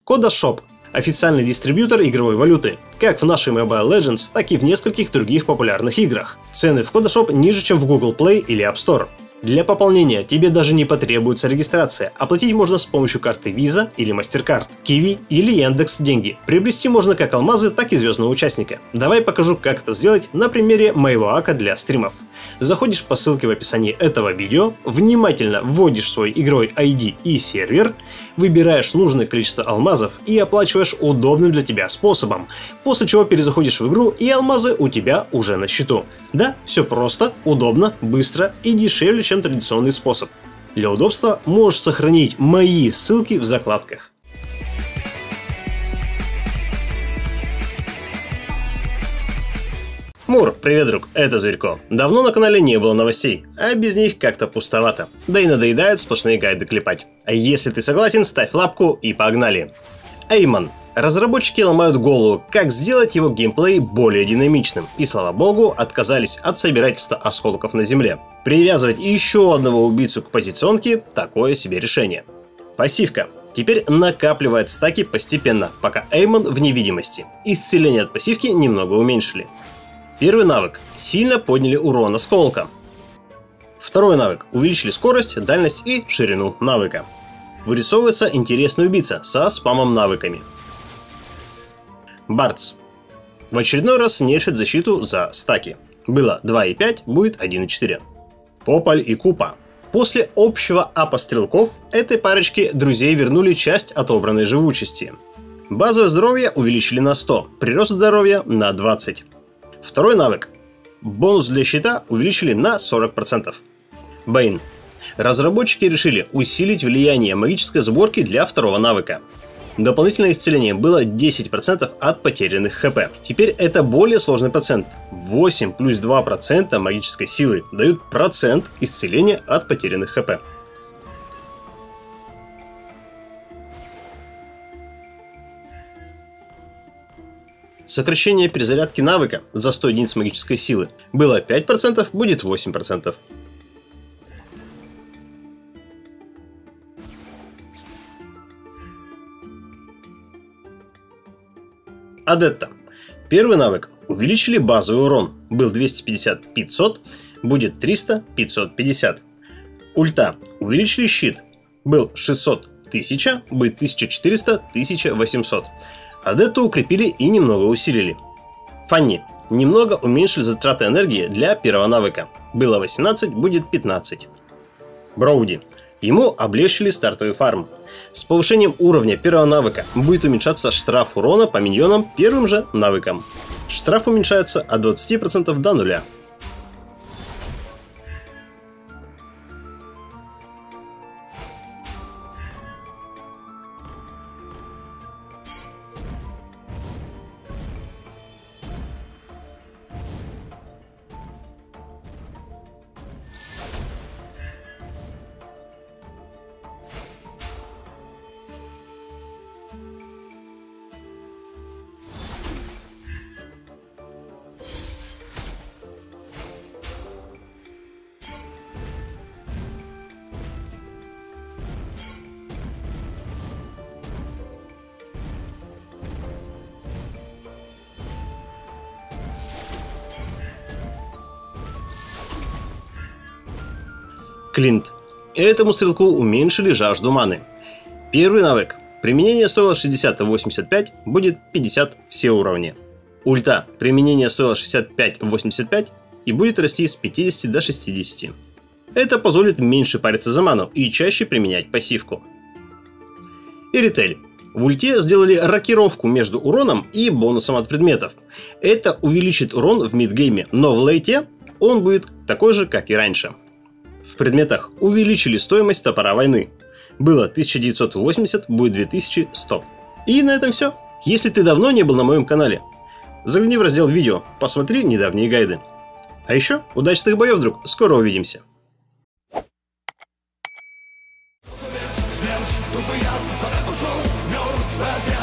CodaShop – официальный дистрибьютор игровой валюты, как в нашей Mobile Legends, так и в нескольких других популярных играх. Цены в CodaShop ниже, чем в Google Play или App Store. Для пополнения тебе даже не потребуется регистрация. Оплатить можно с помощью карты Visa или MasterCard, Kiwi или Яндекс Деньги. Приобрести можно как алмазы, так и звездного участника. Давай покажу, как это сделать на примере моего ака для стримов. Заходишь по ссылке в описании этого видео, внимательно вводишь свой игровой ID и сервер, выбираешь нужное количество алмазов и оплачиваешь удобным для тебя способом, после чего перезаходишь в игру и алмазы у тебя уже на счету. Да, все просто, удобно, быстро и дешевле, чем традиционный способ. Для удобства можешь сохранить мои ссылки в закладках. Мур, привет, друг, это Зверько. Давно на канале не было новостей, а без них как-то пустовато. Да и надоедает сплошные гайды клепать. А если ты согласен, ставь лапку и погнали. Эймон. Разработчики ломают голову, как сделать его геймплей более динамичным, и, слава богу, отказались от собирательства осколков на земле. Привязывать еще одного убийцу к позиционке – такое себе решение. Пассивка. Теперь накапливает стаки постепенно, пока Эймон в невидимости. Исцеление от пассивки немного уменьшили. Первый навык. Сильно подняли урон осколка. Второй навык. Увеличили скорость, дальность и ширину навыка. Вырисовывается интересный убийца со спамом навыками. Бардс. В очередной раз нерфит защиту за стаки. Было 2.5, будет 1.4. Пополь и Купа. После общего апа стрелков этой парочке друзей вернули часть отобранной живучести. Базовое здоровье увеличили на 100, прирост здоровья на 20. Второй навык. Бонус для щита увеличили на 40%. Бэйн. Разработчики решили усилить влияние магической сборки для второго навыка. Дополнительное исцеление было 10% от потерянных хп. Теперь это более сложный процент. 8 плюс 2% магической силы дают процент исцеления от потерянных хп. Сокращение перезарядки навыка за 100 единиц магической силы. Было 5%, будет 8%. Адетта. Первый навык. Увеличили базовый урон. Был 250-500, будет 300-550. Ульта. Увеличили щит. Был 600-1000, будет 1400-1800. Адетту укрепили и немного усилили. Фанни. Немного уменьшили затраты энергии для первого навыка. Было 18, будет 15. Броуди. Ему облегчили стартовый фарм. С повышением уровня первого навыка будет уменьшаться штраф урона по миньонам первым же навыком. Штраф уменьшается от 20% до 0. Клинт. Этому стрелку уменьшили жажду маны. Первый навык. Применение стоило 60-85, будет 50 все уровни. Ульта. Применение стоило 65-85 и будет расти с 50 до 60. Это позволит меньше париться за ману и чаще применять пассивку. Иритель. В ульте сделали рокировку между уроном и бонусом от предметов. Это увеличит урон в мидгейме, но в лейте он будет такой же, как и раньше. В предметах увеличили стоимость топора войны. Было 1980, будет 2100. И на этом все. Если ты давно не был на моем канале, загляни в раздел видео, посмотри недавние гайды. А еще удачных боев, друг, скоро увидимся. Смерть, тупый яд, пока ушел, мертвая